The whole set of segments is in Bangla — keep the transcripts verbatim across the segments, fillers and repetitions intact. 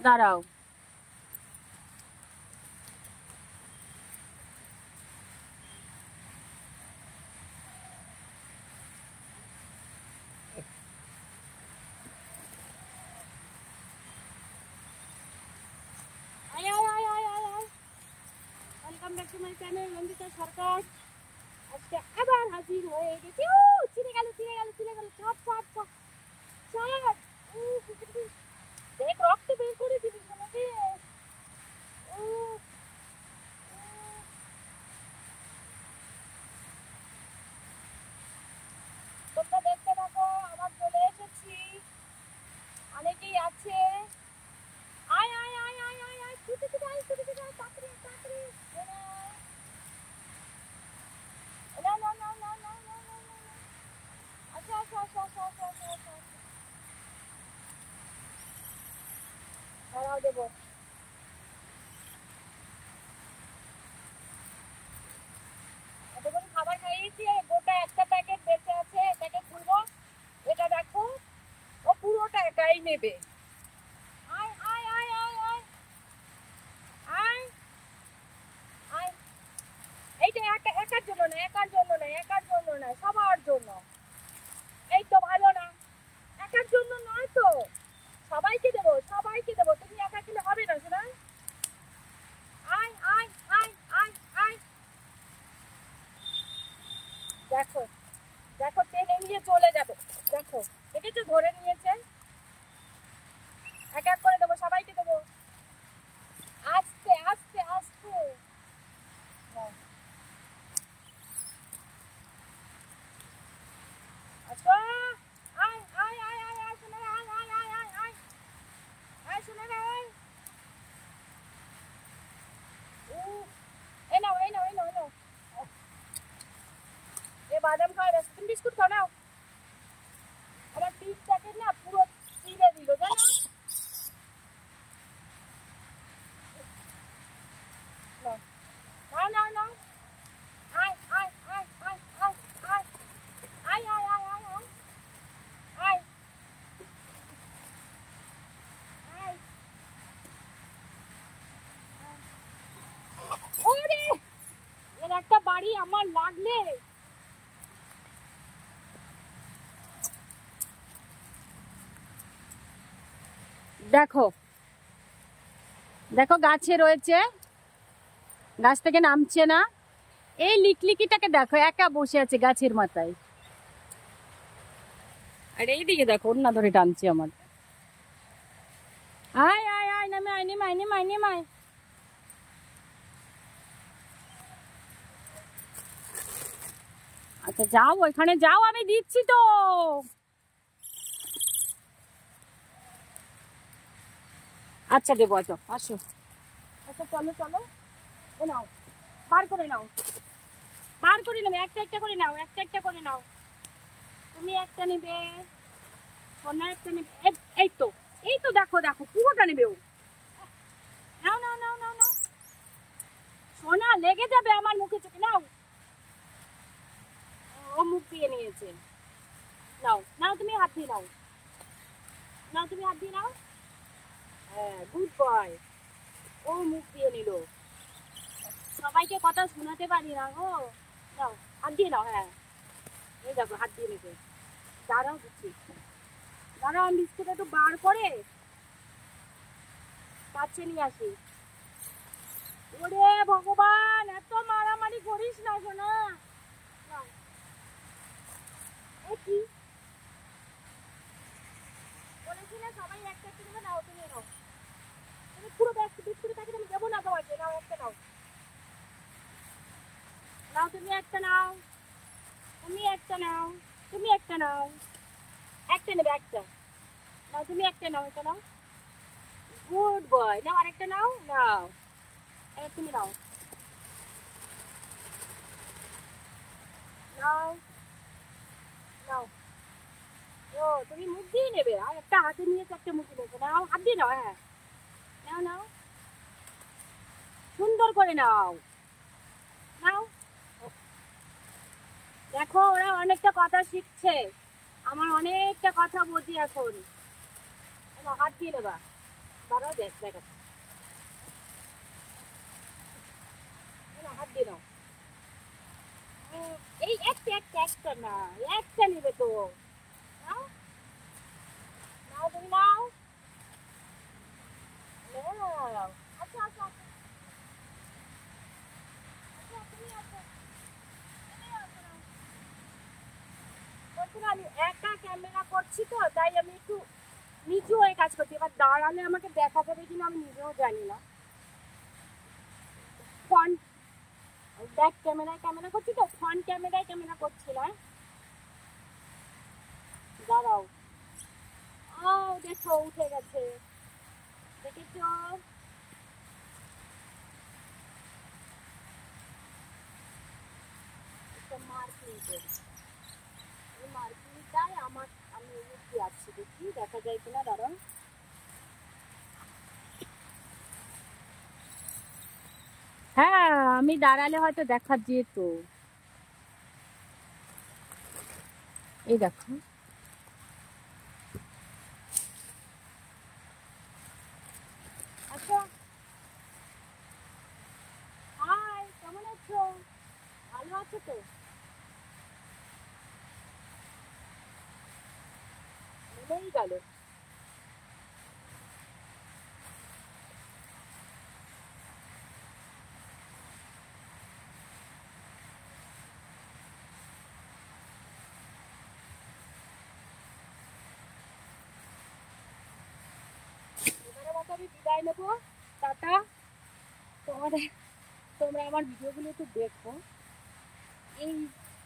দাঁড়াও। Welcome back to my channel Nandita Sarkar. আজকে আবার হাজির হয়ে গেছি। ও চিনে গেল চিনে গেল চিনে গেল সব সব সব সব দেখ রক্ত বের করে দিবি আমাকে। ও তোমরা দেখতে থাকো, আবার চলে এসেছি। অনেকেই আছে। আয় আয় আয় আয় আয় আয় ছুটে ছুটে আয় ছুটে ছুটে আয় তাড়াতাড়ি তাড়াতাড়ি। না না না না না না না না আচ্ছা আচ্ছা আচ্ছা আচ্ছা আচ্ছা আচ্ছা আচ্ছা দাঁড়াও দেবো। এতক্ষণ খাবার খাইয়েছি, গোটা একটা প্যাকেট বেঁচে আছে, এটাকে খুলবো। এটা দেখো, ও পুরোটা একাই নেবে। আয় আয় আয় আয় আয় আয় আয়। এইটা একা একার জন্য না, একার জন্য না, একার জন্য না, সবার জন্য। এই তো ভালো না, একার জন্য নয় তো, সবাইকে দেবো সবাইকে দেবো। তুমি একা খেলে হবে না শোনা। আয় আয় আয় আয় আয়। দেখো দেখো টেনে নিয়ে চলে যাবে। দেখো দেখেছো, ধরে নিয়েছে। এক এক করে দেবো, সবাইকে দেবো। আস্তে আস্তে আস্তে। আচ্ছা আয় আয় আয় আয় আয় শোনা, আয় আয় আয় আয় আয় আয় শোনা আয়। ও এই নাও এই নাও এই নাও এই নাও। এ বাদাম খাওয়া যাচ্ছে, তুমি বিস্কুট খাও নাও। আমার পিস প্যাকেট না পুরো ছিঁড়ে দিল জানো। নাও নাও নাও। আয় আয় আয় আয় আয় আয় আয় আয় আয় আয় আয় আয় আয়। ওরে এর একটা বাড়ি আমার লাগলে। দেখো দেখো গাছে রয়েছে, গাছ থেকে নামছে না। এই লিকলিকিটাকে দেখো, একা বসে আছে গাছের মাথায়। আর এইদিকে দেখো ওন্না ধরে টানছে আমার। আয় আয় আয় নামে আয় নেমে আয় নেমে আয় নেমে আয়। আচ্ছা যাও ওইখানে যাও, আমি দিচ্ছি তো। আচ্ছা দেবো, আচ্ছা আসো। আচ্ছা চলো চলো, এ নাও বার করে নাও, বার করে নেবে, একটা একটা করে নাও, একটা একটা করে নাও। তুমি একটা নেবে, সোনা একটা নেবে। এই তো এই তো দেখো দেখো পুরোটা নেবে ও। নাও নাও নাও নাও নাও সোনা, লেগে যাবে আমার মুখে চোখে। নাও, ও মুখ দিয়ে নিয়েছে। নাও নাও তুমি হাত দিয়ে নাও, নাও তুমি হাত দিয়ে নাও। হ্যাঁ গুড বয়। ও মুখ দিয়ে নিল। সবাইকে কথা শোনাতে পারি না গো। নাও হাত দিয়ে নাও। হ্যাঁ এই দেখো হাত দিয়ে নিতে। দাঁড়াও দিচ্ছি, দাঁড়াও আমি বিস্কুট একটু বার করে কাছে নিয়ে আসি। ওরে ভগবান, এত মারামারি করিস না শোনা। কি বলেছি না সবাই একটা একটা নেবে। নাও তুমি নাও, তুমি পুরো বিস্কুটের প্যাকেট আমি দেবো না তোমাকে। নাও একটা নাও, নাও তুমি একটা নাও, তুমি একটা নাও, তুমি একটা নাও, একটা নেবে একটা। নাও তুমি একটা নাও, এটা নাও। Good boy. নাও আরেকটা নাও। নাও এবার তুমি নাও, নাও নাও। ও তুমি মুখ দিয়ে নেবে, আর একটা হাতে নিয়ে একটা মুখে নেবে। নাও হাত দিয়ে নাও। হ্যাঁ নাও নাও, সুন্দর করে নাও নাও। দেখো ওরা অনেকটা কথা শিখছে, আমার অনেকটা কথা বুঝি এখন। হাত দিয়ে নেবা। দাঁড়াও, দেখ দেখ হাত দিয়ে নাও। এই একটা একটা একটা না, একটা নেবে তো। নাও নাও, তুমি নাও। নাও। আচ্ছা আচ্ছা আচ্ছা আচ্ছা, তুমি আচ্ছা বলছিলাম, আমি একা ক্যামেরা করছি তো, তাই আমি একটু নিচু হয়ে কাজ করছি। এবার দাঁড়ালে আমাকে দেখা যাবে কিনা আমি নিজেও জানি না। ফ্রন্ট ব্যাক ক্যামেরায় ক্যামেরা করছি তো, ফ্রন্ট ক্যামেরায় ক্যামেরা করছি না। দাঁড়াও। ও দেখো উঠে গেছে, দেখেছো? একটা মার্কিং করি, এই মার্কিংটাই আমার, আমি উঠে আছি, দেখি দেখা যায় কিনা। দাঁড়াও। হ্যাঁ, আমি দাঁড়ালে হয়তো দেখা যেত। এই দেখো। আচ্ছা, হাই, কেমন আছো? ভালো আছো তো? নেমেই গেল। এবারে মতো আমি বিদায় নেবো। টাটা। তোমাদের, তোমরা আমার ভিডিওগুলো একটু দেখো। এই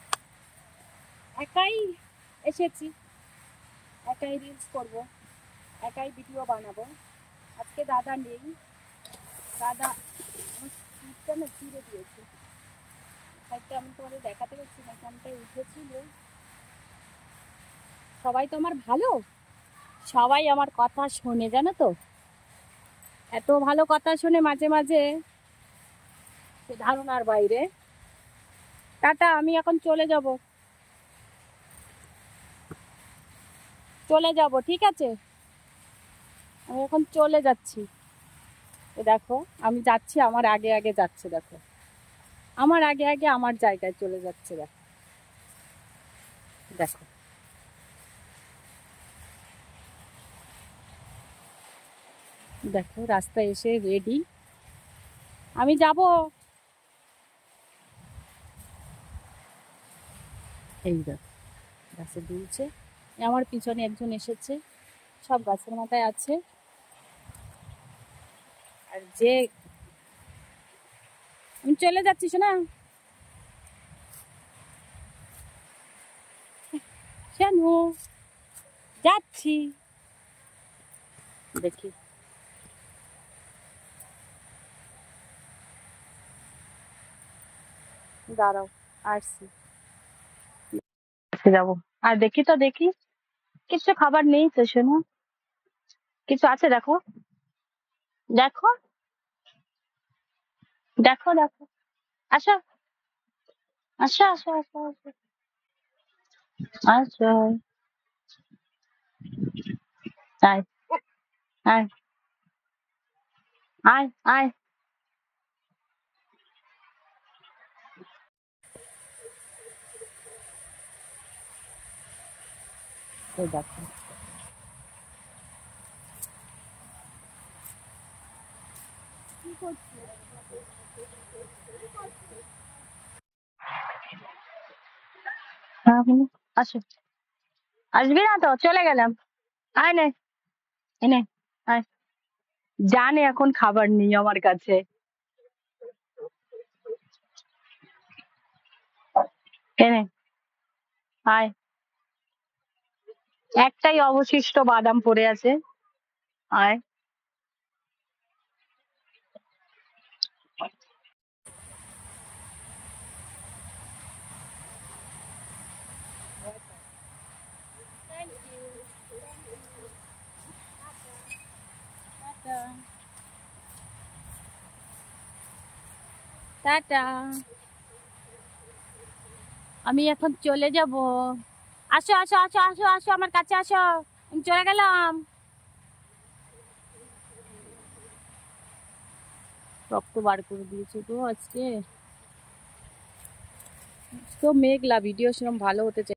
একাই এসেছি, একাই রিলস করব, একাই ভিডিও বানাবো। আজকে দাদা নেই। দাদা আমার সিটটা না চিড়ে দিয়েছে। সাইডটা আমি তোমাদের দেখাতে পারছি না, এখানটায় উঠেছিল। সবাই তো আমার ভালো, সবাই আমার কথা শোনে, জানো তো। এত ভালো কথা শোনে মাঝে মাঝে, সে ধারণার বাইরে। টাটা, আমি এখন চলে যাব, চলে যাব, ঠিক আছে? আমি এখন চলে যাচ্ছি। এ দেখো, আমি যাচ্ছি, আমার আগে আগে যাচ্ছে, দেখো আমার আগে আগে আমার জায়গায় চলে যাচ্ছে। দেখো দেখো দেখো রাস্তায় এসে রেডি, আমি যাব। এই দেখো গাছে দুলছে, আমার পিছনে একজন এসেছে, সব গাছের মাথায় আছে। আর যে, আমি চলে যাচ্ছি শোনা, কেন যাচ্ছি, দেখি। দাঁড়াও, আসছি, যাবো। আর দেখি তো, দেখি কিছু খাবার নেই তো শোনো, কিছু আছে দেখো, দেখো দেখো দেখো। আসো আসো আসো আসো আসো আসো। আয় আয় আয় আয়। এই দেখো, কি করছো? হ্যাঁ, বলো। আসো, আসবি না তো, চলে গেলাম। আয় নে, এনে আয়। জানে এখন খাবার নেই আমার কাছে। এনে আয়, একটাই অবশিষ্ট বাদাম পড়ে আছে। আয়। থ্যাংক ইউ, টাটা টাটা। আমি এখন চলে যাব। আসো আসো আসো আসো আসো, আমার কাছে আসো, আমি চলে গেলাম। রক্ত বার করে দিয়েছে তো আজকে। তো মেঘলা, ভিডিও সেরকম ভালো হতে চাই।